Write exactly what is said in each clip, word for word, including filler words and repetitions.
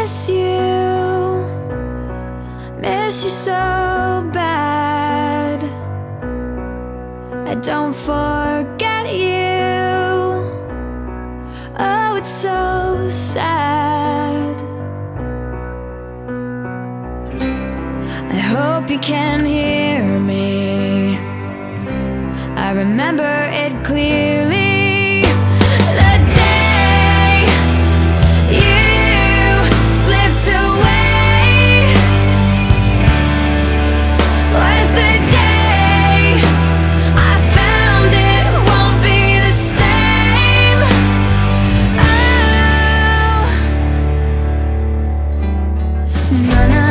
miss you, miss you so bad. I don't forget you, oh, it's so sad. I hope you can hear me, I remember it clearly. The day you slipped away was the day I found it won't be the same. Oh, na-na.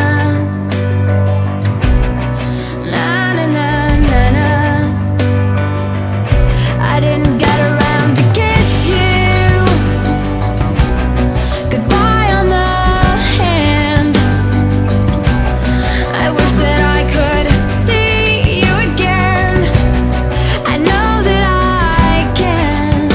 I didn't get around to kiss you goodbye on the hand. I wish that I could see you again. I know that I can't.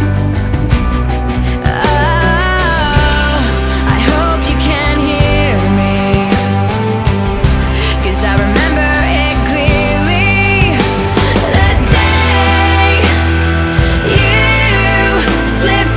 Oh, I hope you can hear me, 'cause I remember it clearly. The day you slipped